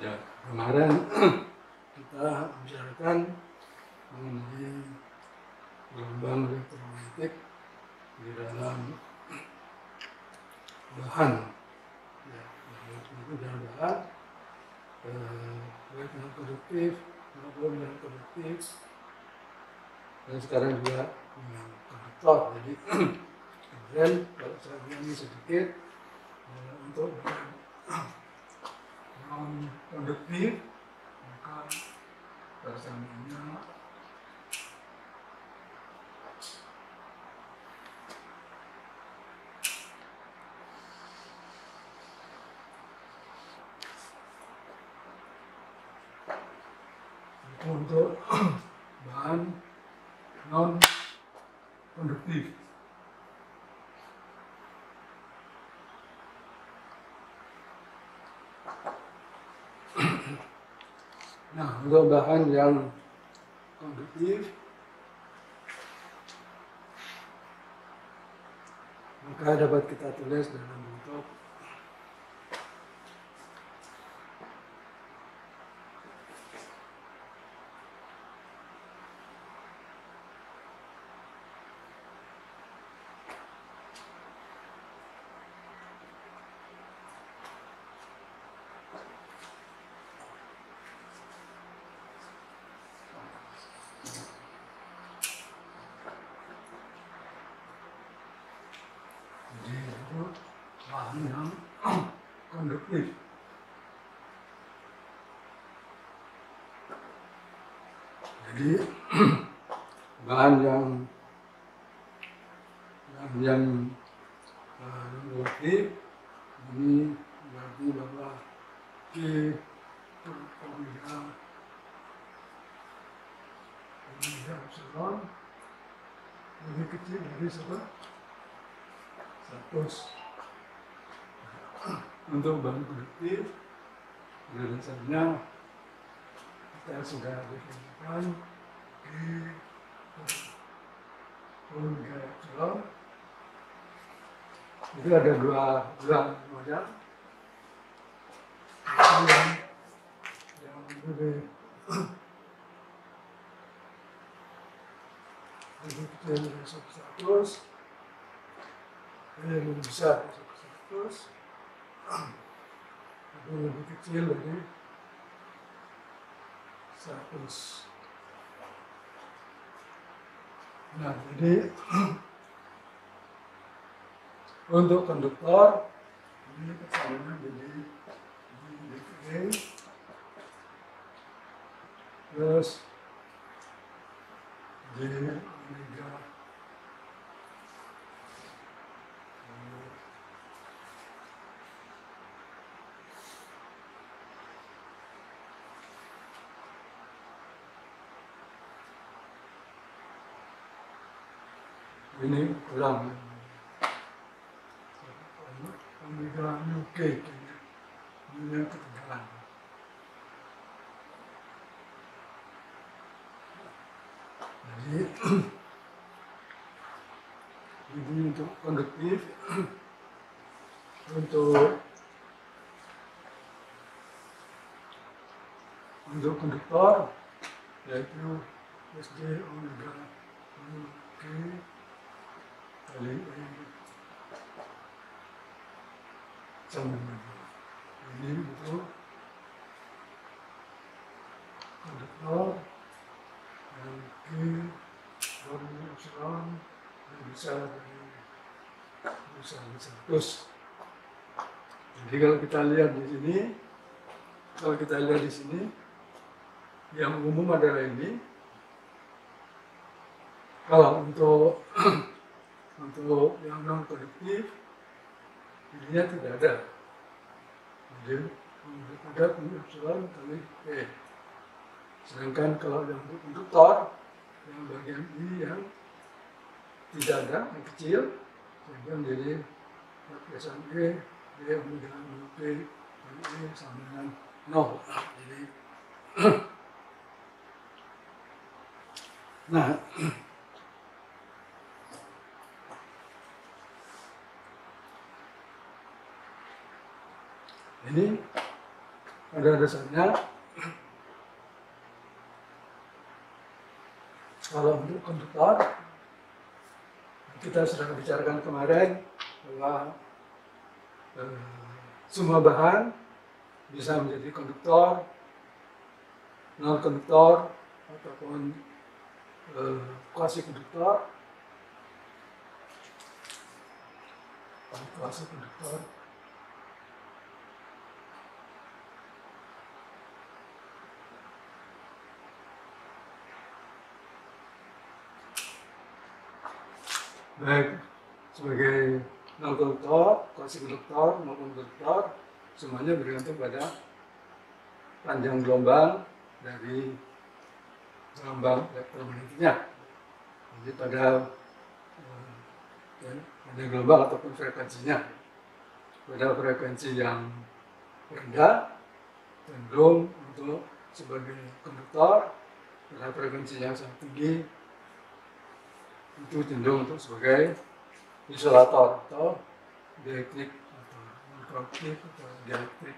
Ya, kemarin kita bicarakan mengenai gelombang elektromagnetik di dalam bahan. Ya, itu dalam bahan, baik yang konduktif maupun yang konduktif, dan sekarang juga yang konduktor. Jadi kemudian kalau saya ulangi sedikit, untuk non konduktif maka persamaan untuk bahan non konduktif. Nah, untuk bahan yang konduktif maka dapat kita tulis dalam bentuk bahan yang konduktif. Jadi bahan yang konduktif ini berarti bahwa K omega epsilon lebih kecil dari 100. Untuk bahan konduktif, pada dasarnya kita sudah definisikan K omega epsilon. Itu ada dua model. Yang lebih kecil dari 100, yang lebih besar dari 100, itu lebih kecil dari 100. Nah, jadi untuk konduktor ini persamaan jadi dV plus d omega ini kurang omega UK ini ketegangan. Jadi ini untuk konduktif. Untuk konduktor yaitu SD omega UK kali E sama ini untuk konduktor yang K omega epsilon lebih besar dari 100. Jadi kalau kita lihat di sini, yang umum adalah ini. Kalau untuk yang non konduktif, ininya tidak ada. Jadi ada epsilon kali E. Sedangkan kalau yang untuk konduktor, yang bagian ini yang tidak ada, yang kecil, sehingga menjadi kebiasaan E, D omega P kali E sama dengan 0. Jadi, nah, ini pada dasarnya kalau untuk konduktor kita sudah bicarakan kemarin bahwa semua bahan bisa menjadi konduktor, non konduktor ataupun kuasi konduktor. Kuasi konduktor baik sebagai non konduktor, kuasi konduktor maupun konduktor, semuanya bergantung pada panjang gelombang dari gelombang elektromagnetiknya. Jadi pada panjang gelombang ataupun frekuensinya. Pada frekuensi yang rendah cenderung untuk sebagai konduktor, pada frekuensi yang sangat tinggi itu cenderung untuk sebagai isolator atau dielektrik atau non-konstruktif atau dielektrik.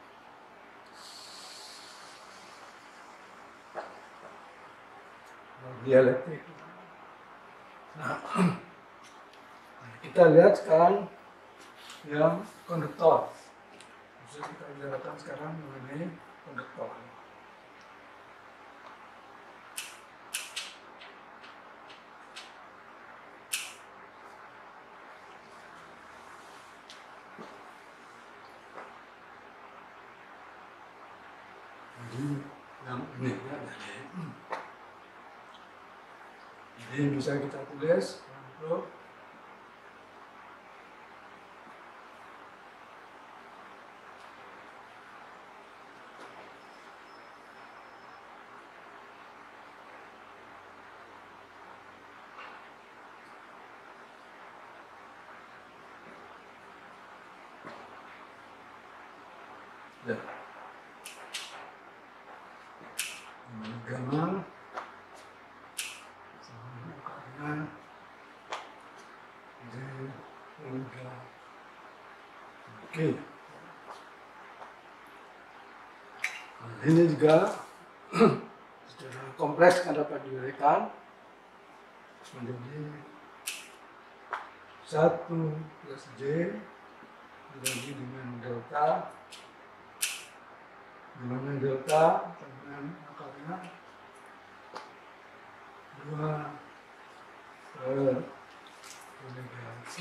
Dielektrik. Nah, kita lihat sekarang yang konduktor. Bisa kita bicarakan sekarang mengenai konduktor. Jadi yang ini ya, jadi bisa kita tulis untuk ya. Gamma sama karena D omega. Oke. Nah, ini juga secara kompleks kan dapat diuraikan menjadi 1 plus J dibagi dengan delta, di mana delta dengan akarnya 2 per omega K.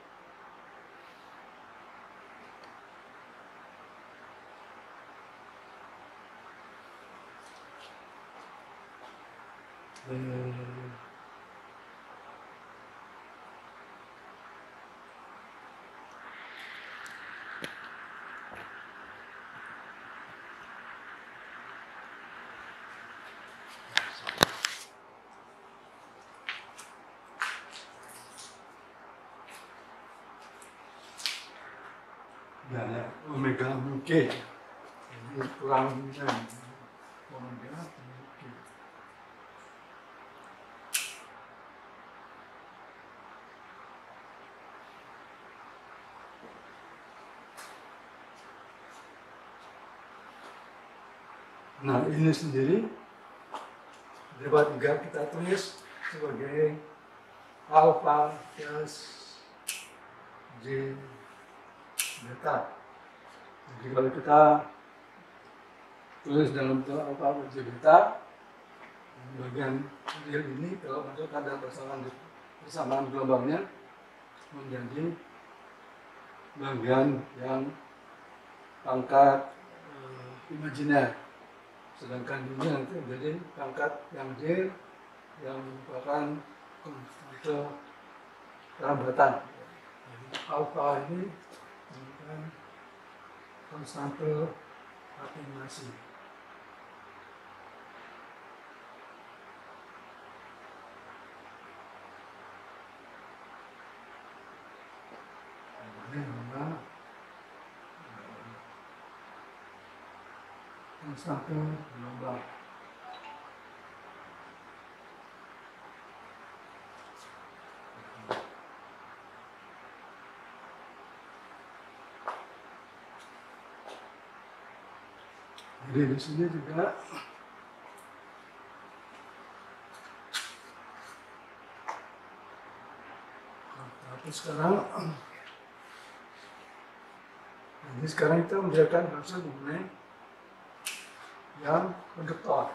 Dan ya, omega K. Ini kurang omega K. Nah, ini sendiri dapat juga kita tulis sebagai alpha plus J beta. Jadi kalau kita tulis dalam bentuk alpha plus J beta, bagian kecil ini kalau masuk kadar persamaan gelombangnya menjadi bagian yang pangkat imajiner. Sedangkan ini nanti menjadi pangkat yang real yang merupakan konstante kerabatan. Jadi alfa ini merupakan konstante atenuasi. Ini memang konstante gelombang. Jadi di sini juga tapi sekarang kita memberikan hasil mengenai yang konduktor.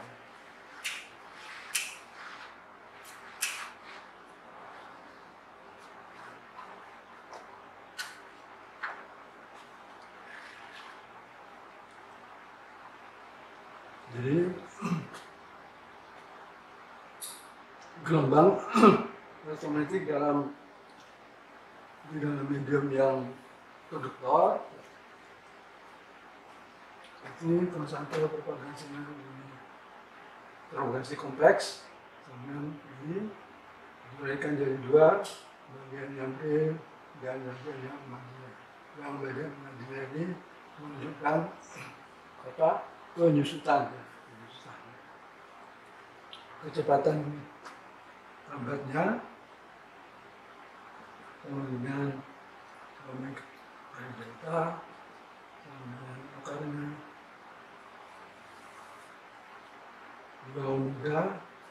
Jadi gelombang elektromagnetik di dalam medium yang konduktor ini konstante propagasinya propagasi kompleks, kemudian ini diberikan jadi dua, bagian yang P dan bagian yang marginal. Yang bagian marginal ini menunjukkan apa? Penyusutan. Kecepatan lambatnya, kemudian omega delta, kemudian akarnya 2 omega,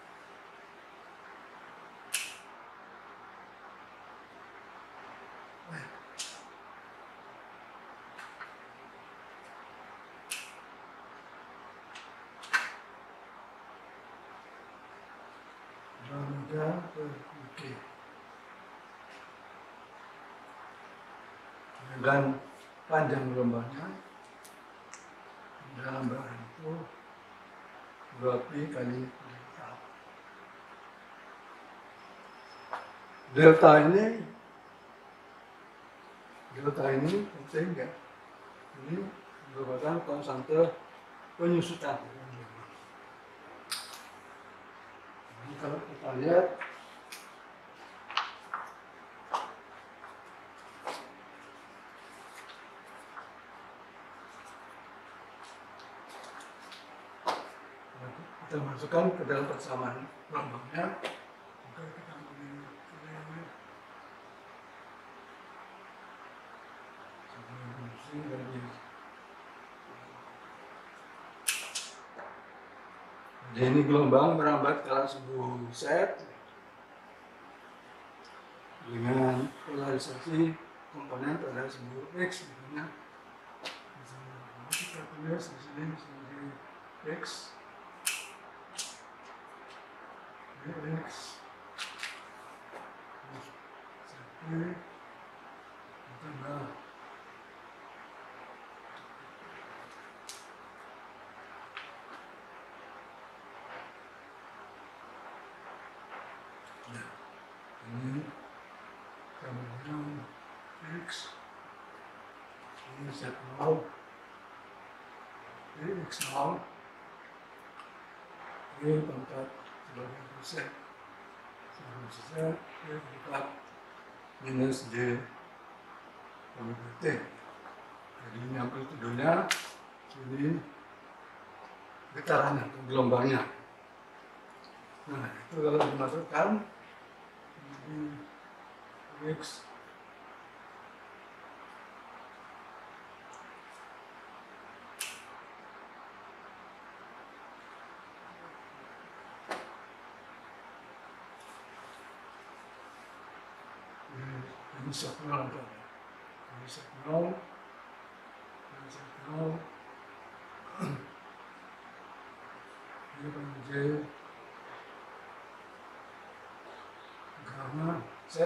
oke. Dan panjang gelombangnya dalam bahan itu 2pi kali delta. Delta ini penting ya. Ini merupakan konstante penyusutan. Ini kalau kita lihat kita masukkan ke dalam persamaan gelombangnya, maka kita jadi ini gelombang merambat ke arah sebuah set dengan polarisasi komponen pada sebuah X, misalnya kita tulis di sini sebagai X, ditambah ini kemudian X, ini Z0, ini X0, ini pangkat sebagai persen, ini pangkat minus J omega T. Jadi ini amplitudonya, ini getarannya, gelombangnya. Nah, itu kalau dimasukkan di X ini signal ada, ini signal, ini kan J gamma Z,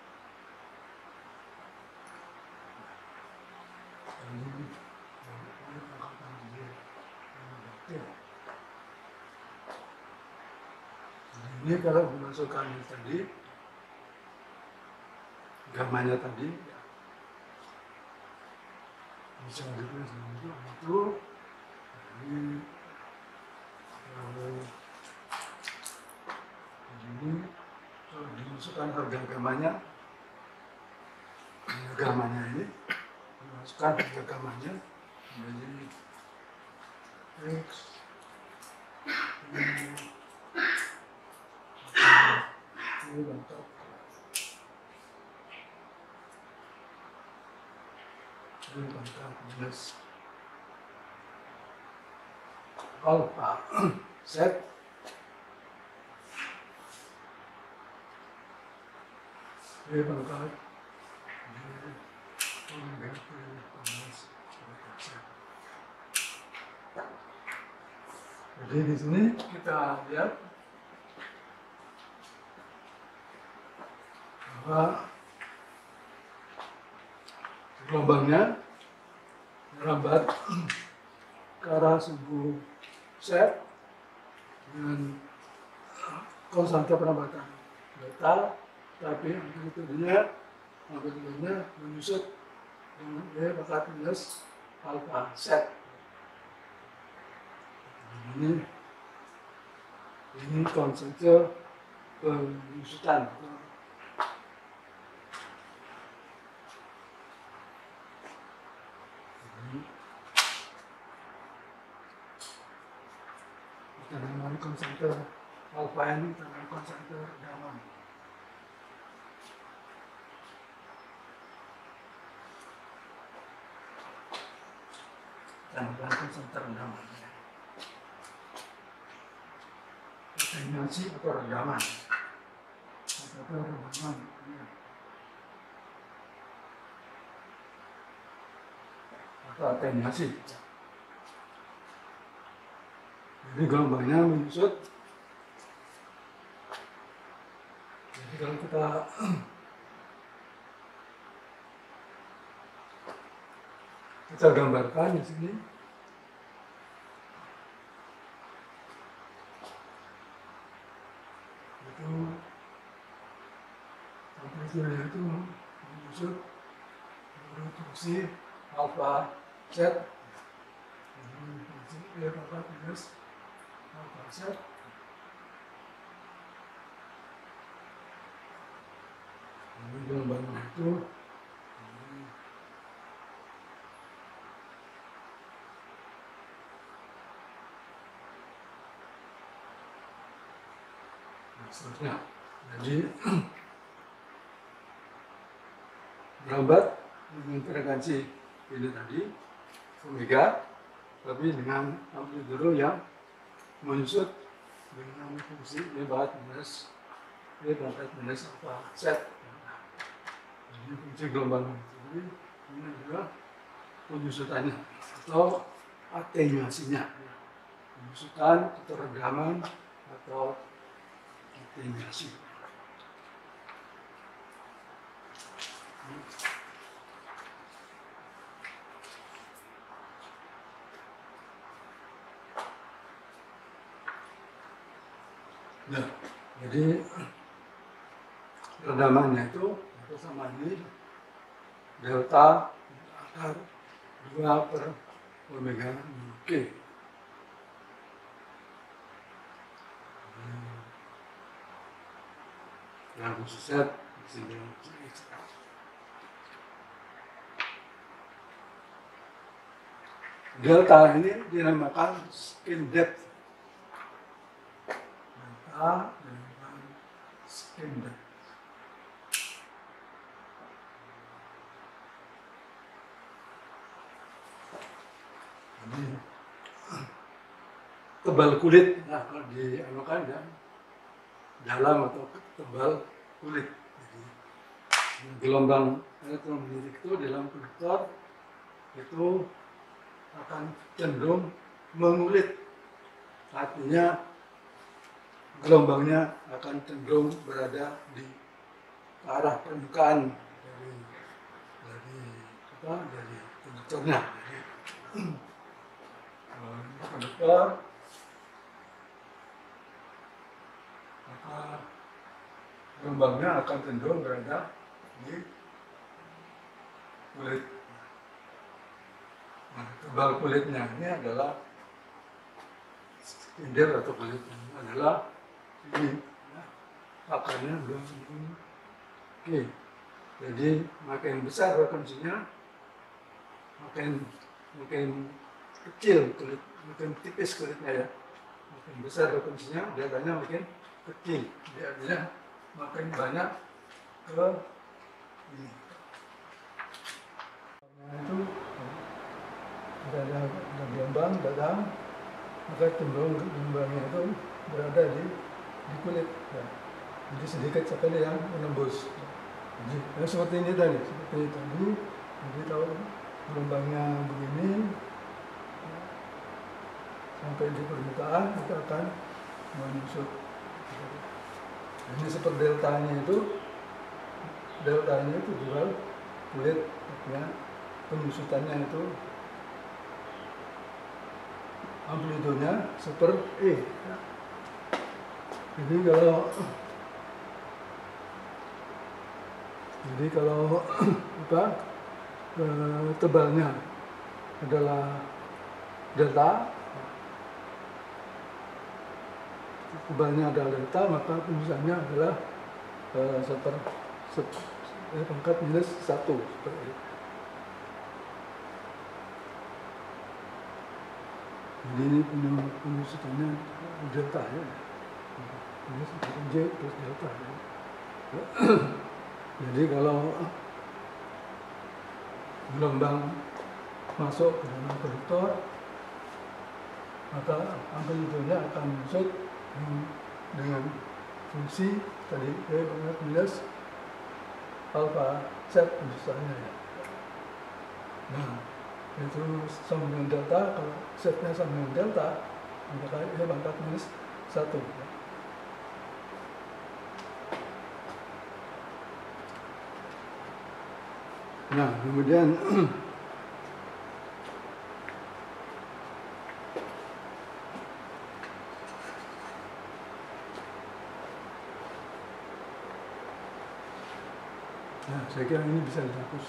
ini pangkatan J omega T. Ini kalau dimasukkan tadi gamanya tadi bisa ditulis itu ini kalau dimasukkan harga gamanya ini dimasukkan harga gamanya menjadi X ini bentuk ini pangkat minus alpha set B pangkat omega plus Z. Jadi di sini kita lihat bahwa gelombangnya merambat ke arah subuh set dengan konstanta perambatan beta, tapi amplitudenya menyusut dengan B pangkat minus alpha set. Ini konsepnya penyusutan. Kita namanya konsenter alpha ini, kita namanya konsenter redaman. Kita namanya konsenter redaman. Atenuasi atau redaman. Atau redaman. Atau atenuasi. Jadi gelombangnya menyusut. Jadi kalau kita gambarkan di sini, itu amplitude itu menyusut menurut fungsi alpha z. Fungsi B pangkat minus alpha z. Ini gelombangnya itu seterusnya. Jadi merambat dengan frekuensi ini tadi omega, tapi dengan amplitude yang menyusut dengan fungsi B pangkat minus alpha z. Jadi fungsi gelombang ini adalah penyusutannya atau atenuasinya, penyusutan atau redaman atau atenuasi. Nah, jadi redamannya itu sama ini delta akar 2 per omega K. Yang khususnya delta ini dinamakan skin depth. Delta dinamakan skin depth. Jadi tebal kulit, nah kalau dianukan ya dalam atau tebal kulit. Jadi gelombang elektromagnetik itu dalam konduktor itu akan cenderung mengulit, artinya gelombangnya akan cenderung berada di arah permukaan dari konduktornya. Konduktor maka gelombangnya akan cenderung berada di kulit. Nah, tebal kulitnya ini adalah spindel atau kulit adalah ini, ya, akarnya belum. Oke, jadi makin besar frekuensinya, makin kecil kulit, makin tipis kulitnya ya, makin besar frekuensinya, datanya makin kecil, dia makin banyak ke ini. Nah, itu ada gelombang datang maka gelombangnya itu berada di kulit. Ya. Jadi sedikit sekali yang menembus. Jadi seperti ini tadi, jadi kalau gelombangnya begini sampai di permukaan itu akan menyusut. Ini seperti deltanya itu jual kulit, ya, penyusutannya itu amplitudonya super E. Ya. Jadi kalau apa, tebalnya adalah delta, maka penyusutannya adalah pangkat minus 1. Jadi ini penyusutannya delta, ya. Minus J plus delta, ya. Jadi kalau gelombang masuk ke dalam kolektor, maka amplitudonya akan menyusut dengan fungsi tadi E pangkat minus alfa set penyusutannya, ya. Nah, itu sama dengan delta. Kalau setnya sama dengan delta, maka E pangkat minus 1, ya. Nah, kemudian nah, saya kira ini bisa dihapus.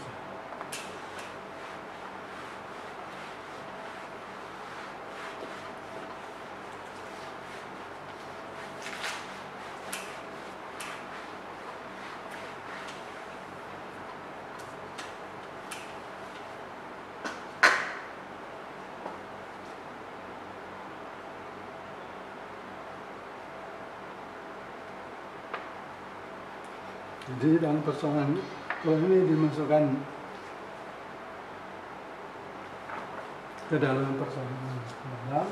Jadi dalam persoalan kalau ini dimasukkan ke dalam persoalan malam,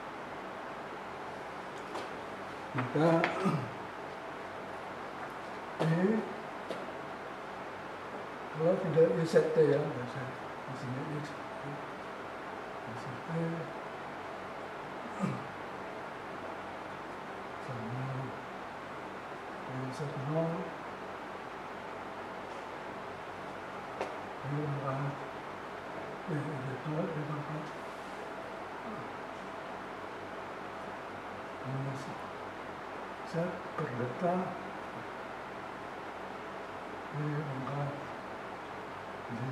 maka kalau tidak E set T, ya, biasa di sini X, E set T sama E set 0. Ini pangkat minus set per delta, ini pangkat J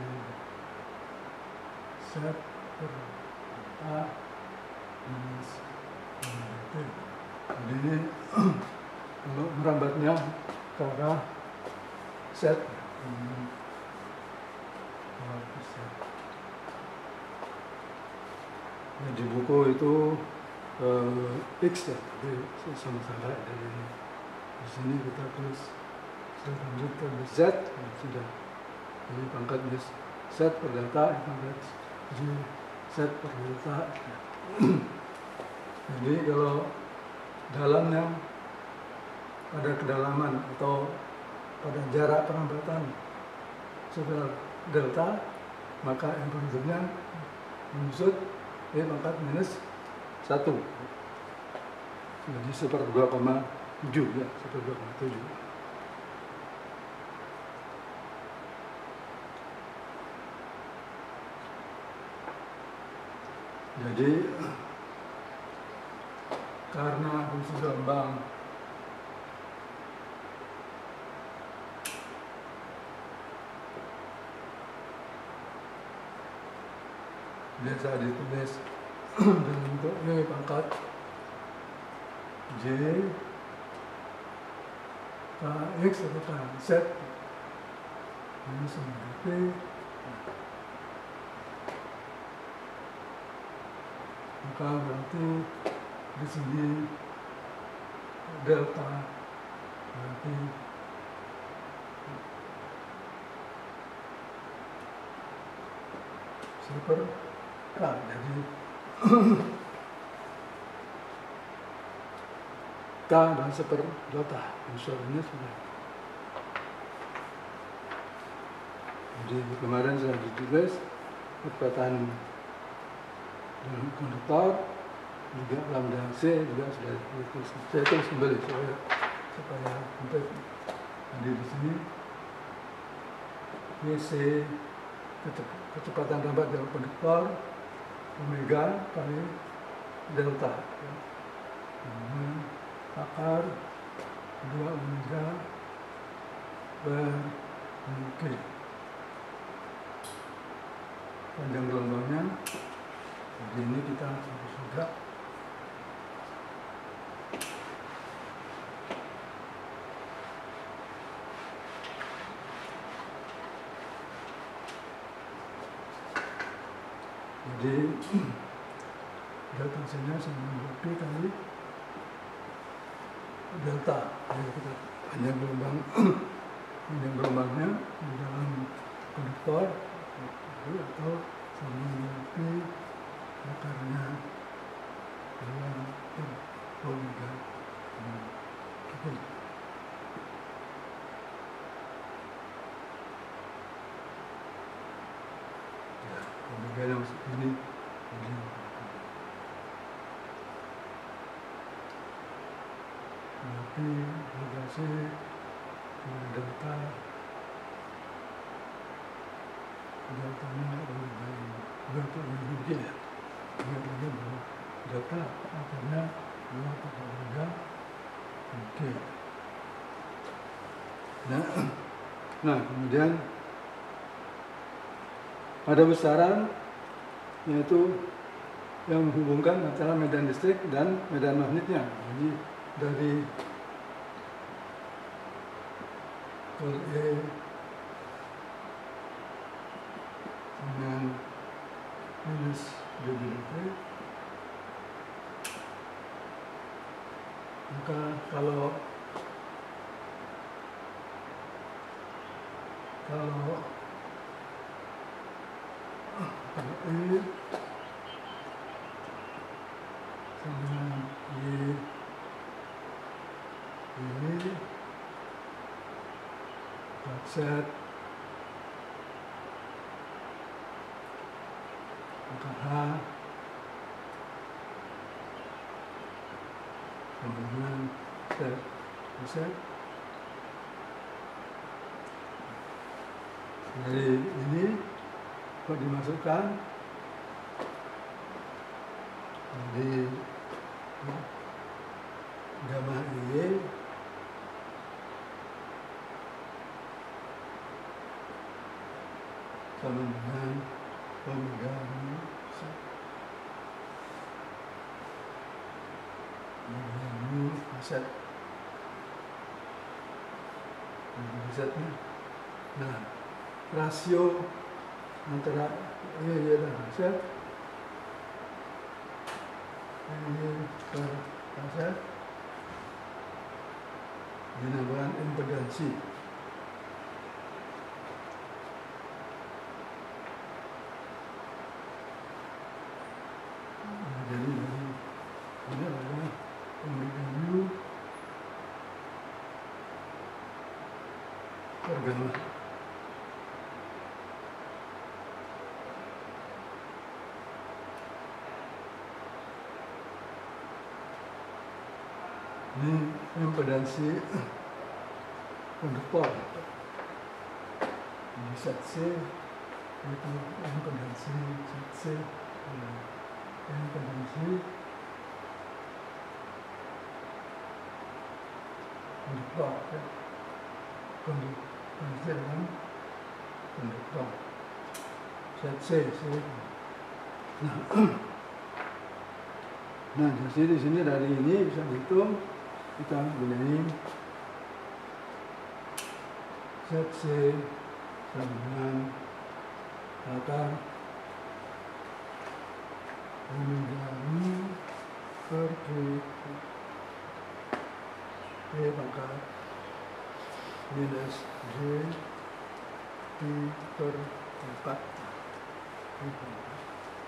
set per delta minus T. Jadi ini kalau merambatnya ke arah set. Nah, di buku itu X, ya, jadi sama salah dari di sini kita tulis lanjut ke Z, ya, sudah. Jadi pangkat minus Z per delta, pangkat J Z per delta. Ya. Jadi kalau dalamnya pada kedalaman atau pada jarak perambatan sudah delta, maka amplitudenya menyusut E pangkat minus 1. Jadi 1/2,7, ya, 1/2,7. Jadi karena fungsi gelombang biasa ditulis dalam bentuk E pangkat J KX atau KZ minus T, maka berarti di sini delta berarti super K. Jadi K dan seperdelta. Unsurnya sudah. Jadi kemarin sudah ditulis kecepatan dalam konduktor, juga lambda C juga sudah ditulis. Saya tulis kembali supaya sampai di sini. Vc kecepatan lambat dalam konduktor omega kali delta. Akar 2 omega per K. Panjang gelombangnya. Jadi ini kita sudah. Jadi delta C-nya sama dengan P kali delta. Jadi kita panjang gelombangnya di dalam konduktor atau sama dengan P akarnya 2 per omega. Oke. Ya, omega yang masuk ini. Berarti omega C delta deltanya delta begini ya. Delta akarnya 2 per omega. Oke. Nah, kemudian ada besaran yaitu yang menghubungkan antara medan listrik dan medan magnetnya. Jadi dari E dengan minus dB, maka kalau E sama Y ini offset maka H sama dengan offset. Dari ini kok dimasukkan di gamma Y sama dengan omega mu offset. Offsetnya. Nah, rasio antara Y dan offset per offset dinamakan impedansi. Jadi ini adalah omega mu per gamma. Ini impedansi konduktor. Di zat C itu impedansi zat C. Impedansi konduktor, ya. Konduktor dalam konduktor. Zat C. Nah, jadi di sini dari ini bisa dihitung. Kita gunain zat C sama dengan akar omega mu per K pangkat minus J P per 4.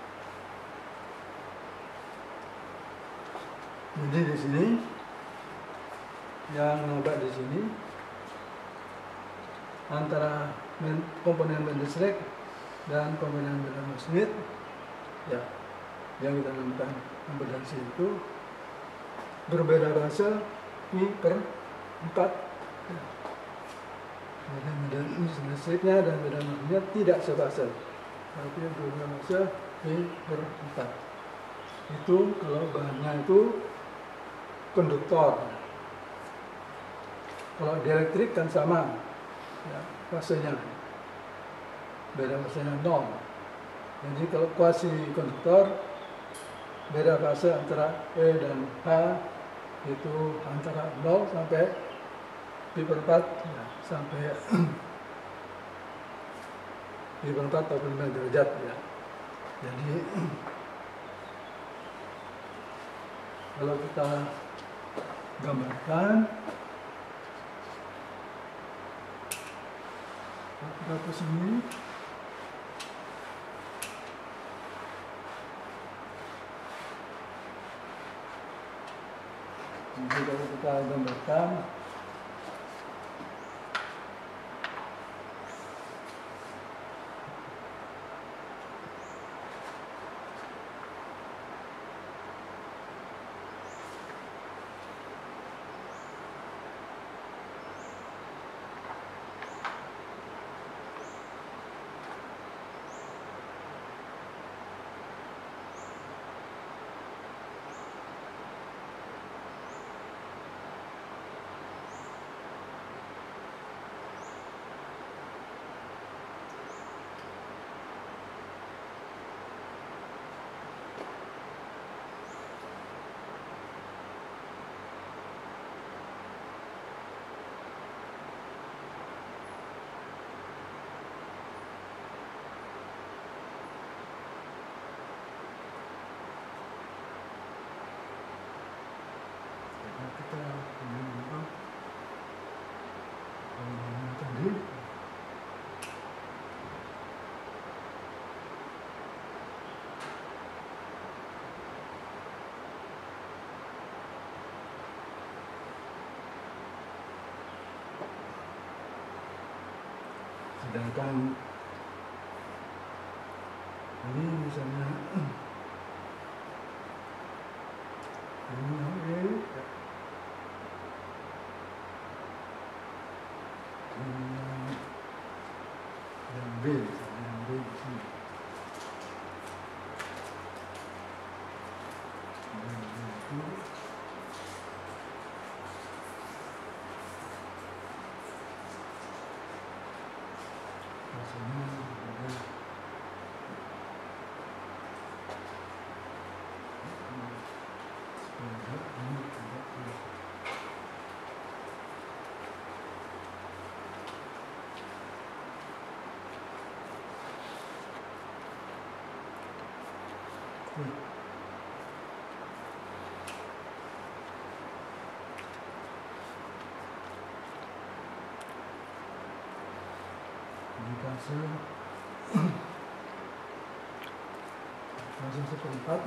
Jadi di sini yang nampak di sini antara komponen band listrik dan komponen band magnet, ya, yang kita namakan ampedansi itu berbeda fase pi/4. Ya. Medan listriknya dan medan magnet tidak sefase, tapi berbeda fase pi/4. Itu kalau bahannya itu konduktor. Kalau dielektrik kan sama, ya, fasenya, beda fasenya 0. Jadi kalau kuasi konduktor, beda fase antara E dan H itu antara 0 sampai pi/4, ya, sampai pi/4 atau 5 derajat, ya. Jadi kalau kita gambarkan, kita ke sini. Jadi kalau kita gambarkan, kita tadi sedangkan ini misalnya ini yang B, yang B di sini. Yang B itu rasanya ada fase seperempat.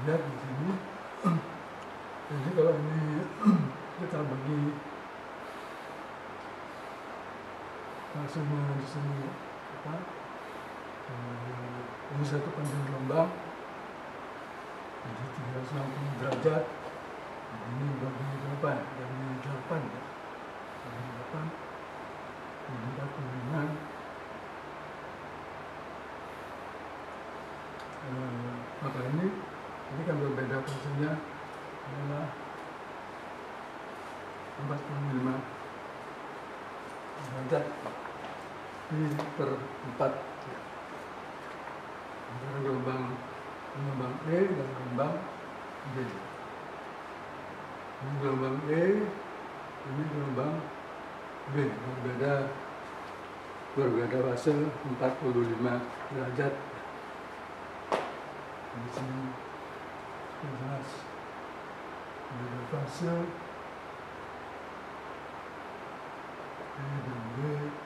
lihat di sini. Jadi kalau ini kita bagi hasilnya di sini apa? Ini satu panjang gelombang, jadi 360 derajat. Ini bagi berapa? Dari 8 ya. Dari 8 ini 45. Maka ini kan berbeda posisinya adalah 45 derajat ini per 4 ya. Antara gelombang E dan gelombang B. Ini gelombang E, ini gelombang B, berbeda fase 45 derajat. Di sini jelas berbeda fase E dan B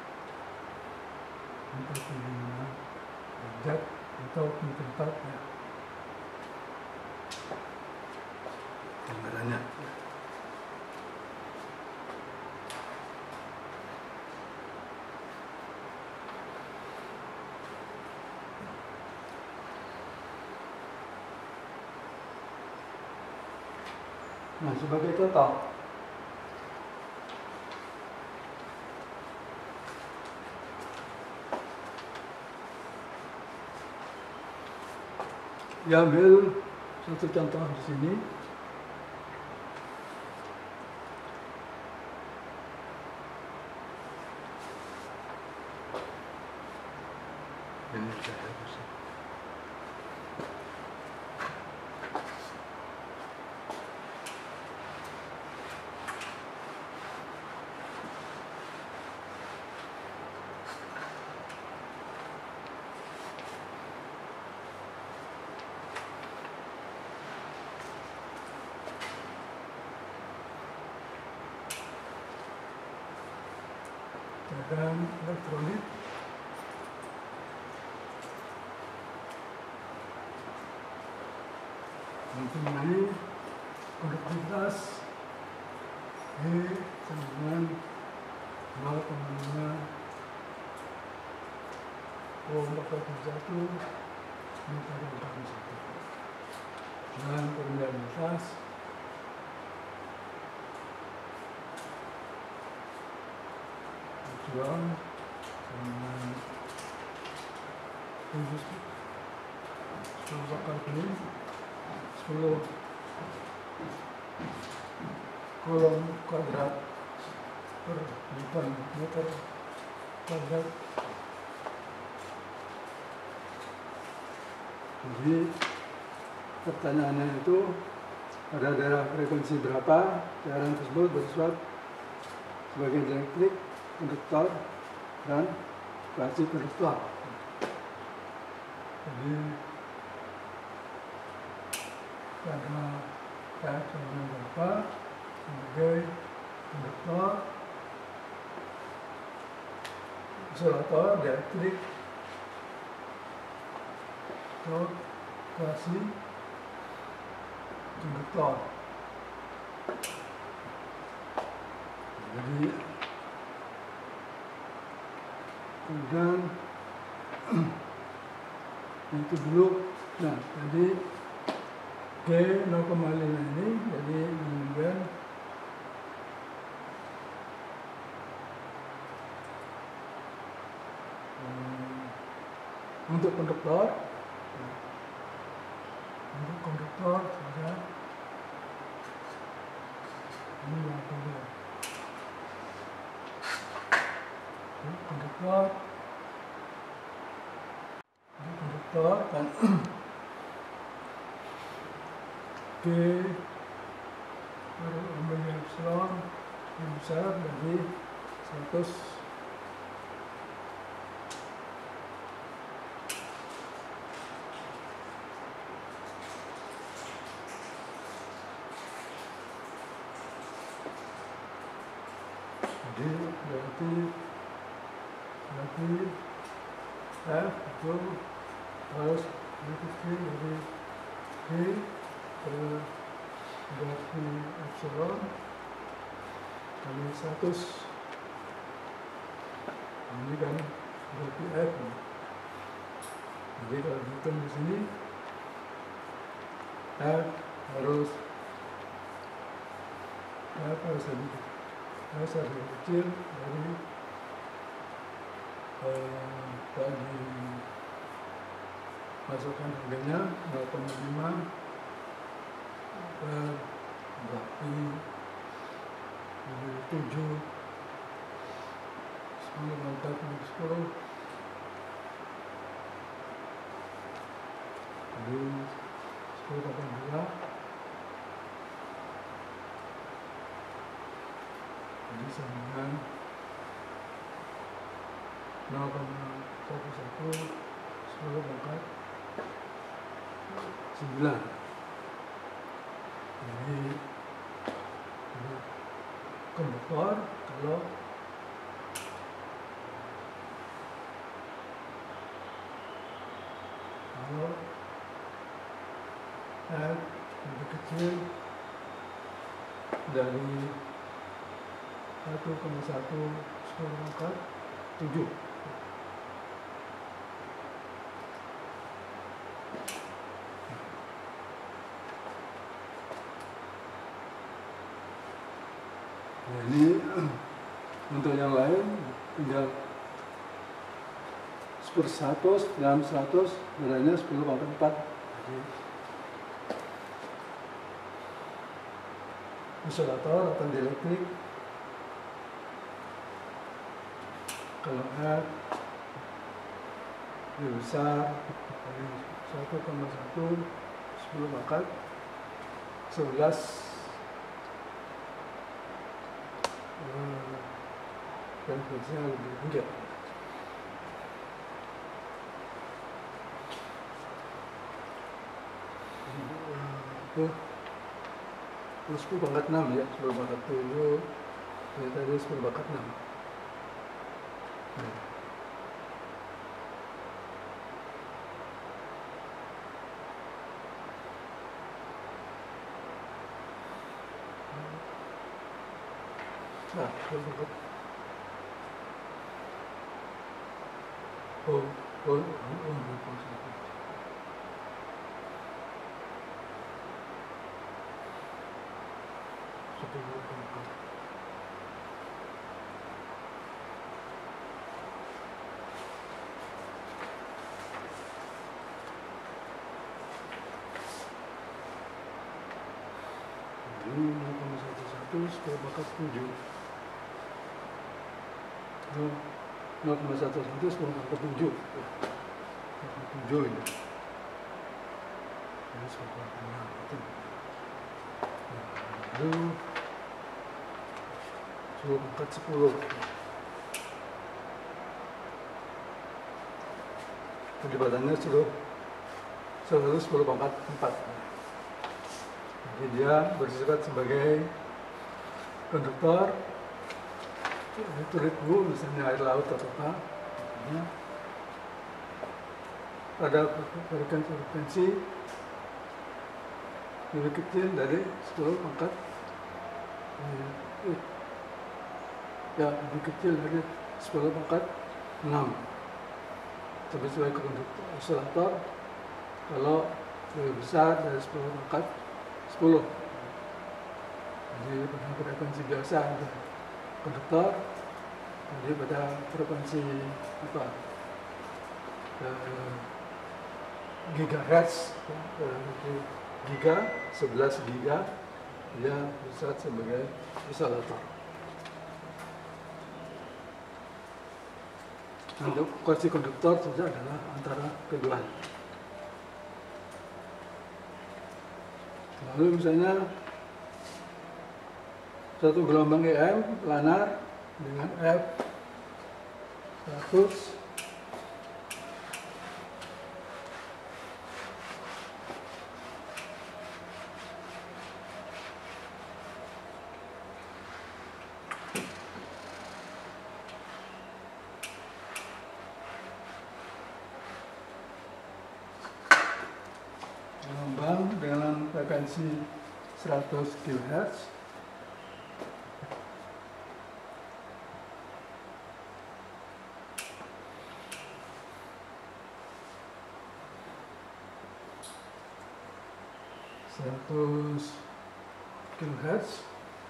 45 derajat atau tempat ya. Gambarannya. Nah, sebagai contoh, diambil satu contoh di sini. Ini saya bisa. Dan elektrolit mempunyai konduktivitas E sama dengan 0,5 441 meter per second. Dan permeabilitas acuan sama 10 kali 10 kolom kuadrat per meter kuadrat. Jadi pertanyaannya itu pada daerah frekuensi berapa cairan tersebut bersifat sebagai elektrik, konduktor, dan kuasi konduktor. Jadi pada cairan berapa sebagai konduktor, isolator, elektrik, atau kuasi konduktor. Jadi kemudian itu dulu. Nah, jadi G 0,5 ini jadi kemudian untuk konduktor saja ini yang kedua. Konduktor kan G omega epsilon yang besar dari 100 jadi berarti F itu harus dikecil dari G berarti epsilon kali 100. Ini kan berarti F. Jadi kalau dihitung di sini F harus lebih kecil dari tadi masukkan harganya 0,5 berarti 7 10 mantap 10 jadi 10,2 jadi sama dengan 0,11 10 pangkat 9. Jadi konduktor kalau F lebih kecil dari 1,1 10 pangkat 7. Nah, ini untuk yang lain tinggal 1/100 dalam 100 nilainya 10/4. Jadi isolator atau dielektrik kalau F lebih besar dari 1,1 10 11 dan fungsinya lebih tinggi. Itu 10/6 ya, 10/7 ini tadi 10/6. Nah, ini 0,11 10/7. 0,11 10/7 ini. Ini seperti itu. Lalu 10/10. Kelipatannya 10/4. Jadi dia bersifat sebagai konduktor. Tulis dulu misalnya air laut atau apa, ada frekuensi lebih kecil dari 10 pangkat ya lebih kecil dari 10 pangkat 6 sebagai konduktor isolator kalau lebih besar dari 10 pangkat 10. Jadi pada frekuensi biasa konduktor, jadi pada frekuensi apa gigahertz, giga 11 giga dia bisa sebagai isolator. Untuk kursi konduktor saja adalah antara kedua. Lalu misalnya satu gelombang EM planar dengan F 100 gelombang dengan frekuensi 100 kHz. kHz.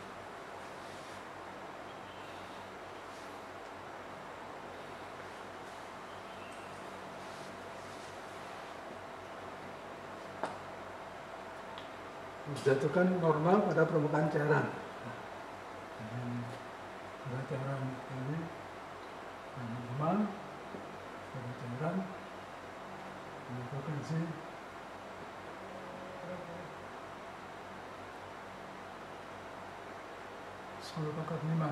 Dijatuhkan normal pada permukaan cairan. Pada cairan ini normal pada cairan frekuensi 10⁻⁵.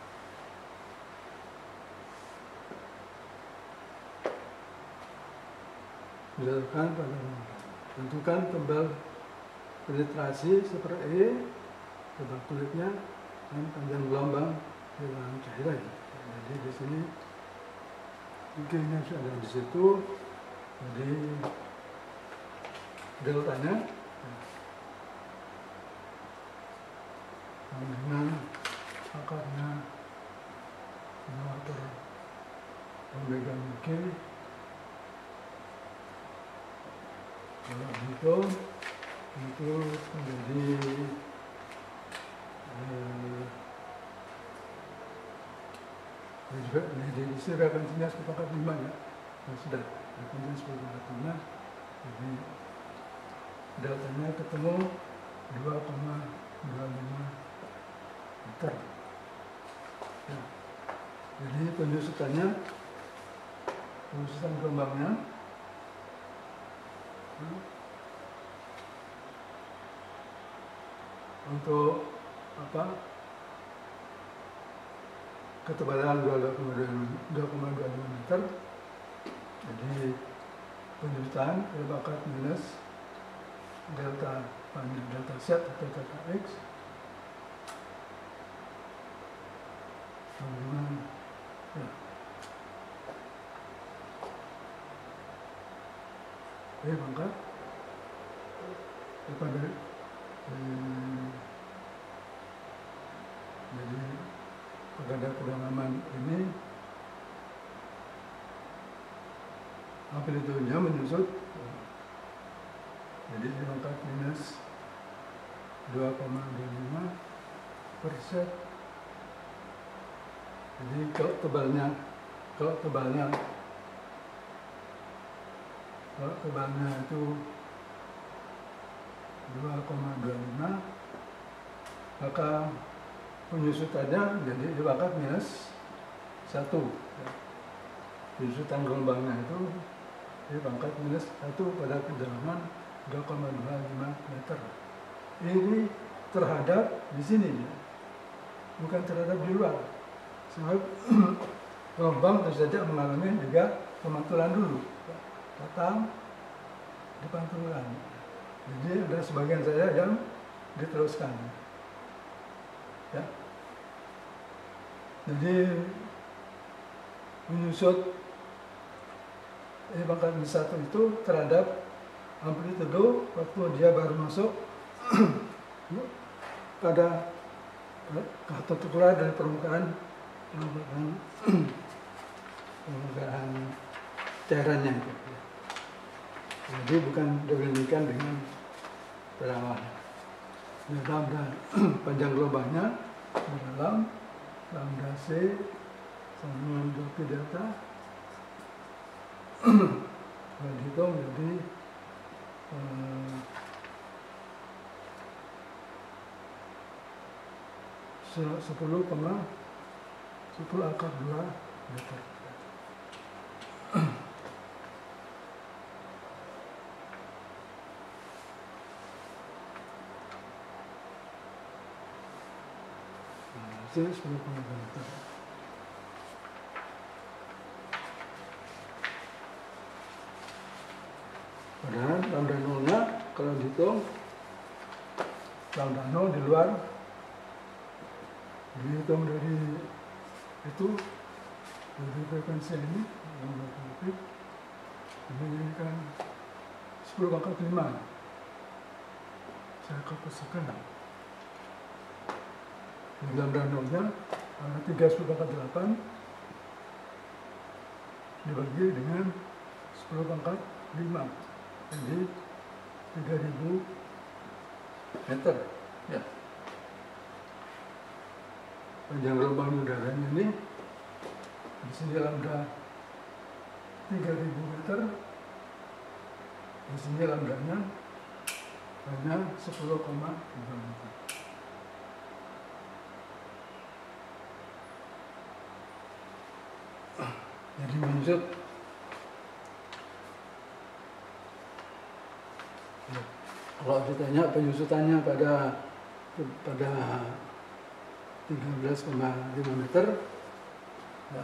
Dijatuhkan pada tentukan tebal penetrasi seperti E, tebal kulitnya, dan panjang gelombang di dalam cairan. Jadi di sini G-nya sudah ada di situ, jadi deltanya dengan akarnya 2/omega G. Kalau begitu itu menjadi isi frekuensinya 10⁻⁵ ya. Sudah frekuensinya 10⁻⁵, jadi deltanya ketemu 2,25 meter. Ya. Jadi penyusutan gelombangnya untuk ketebalan 2,25 meter. Jadi penyusutan bakat minus delta panjang delta z atau delta x dengan ya. Pangkat daripada jadi pada kedalaman ini amplitudonya menyusut, jadi pangkat minus 2,25%. Jadi kalau tebalnya itu 2,25, maka penyusutannya jadi pangkat minus 1. Penyusutan gelombangnya itu di pangkat minus 1 pada kedalaman 2,25 meter. Ini terhadap di sini, bukan terhadap di luar. Sebab gelombang tentu saja mengalami juga pemantulan dulu, datang dipantulan. Jadi ada sebagian saya yang diteruskan. Ya. Jadi menyusut pangkat minus 1 itu terhadap amplitudo waktu dia baru masuk pada titik keluar dari permukaan cairannya itu. Jadi bukan dibandingkan dengan perawan. Lambda panjang gelombangnya dalam lambda c sama dengan 2 pi delta. Kalau dihitung jadi 10,2 meter. Itu 10,2 meter. Padahal lambda nolnya kalau dihitung lambda nol di luar dihitung dari itu dari frekuensi ini ini kan 10⁻⁵. saya koposkan dalam randomnya 3/10⁻8 dibagi dengan 10⁻5, jadi 3000 meter ya. Panjang gelombang udaranya ini di sini lambda 3000 meter, di sini lambdanya hanya 10,5 meter. Jadi menyusut ya. Kalau ditanya penyusutannya pada 13,5 meter ya.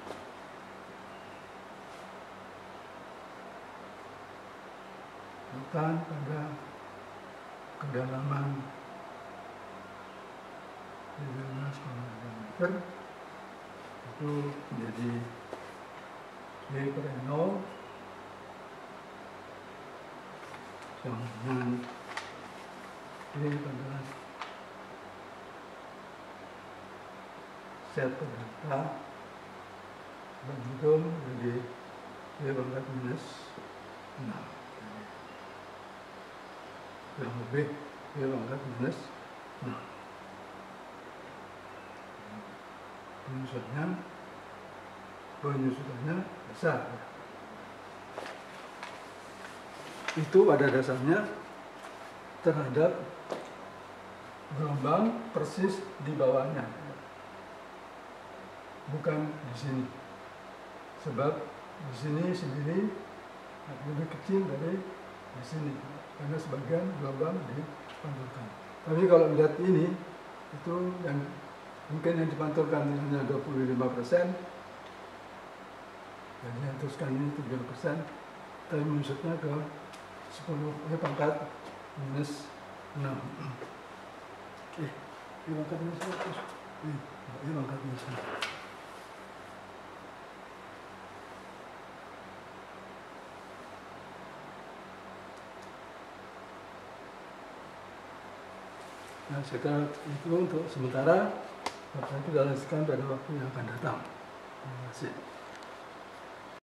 Hutan pada kedalaman 13,5 meter itu menjadi Y/0 sama dengan Y pada set data begitu jadi Y/-6 kurang lebih Y/-6 penyusutannya besar. Itu pada dasarnya terhadap gelombang persis di bawahnya, bukan di sini. Sebab di sini sendiri lebih kecil dari di sini, karena sebagian gelombang dipantulkan. Tapi kalau lihat ini, itu yang mungkin yang dipantulkan hanya 25%, jadi yang teruskan ini 3%, tapi menyusutnya ke 10⁻⁻6. Nah, saya kira itu untuk sementara. Kita lanjutkan pada waktu yang akan datang. Terima kasih.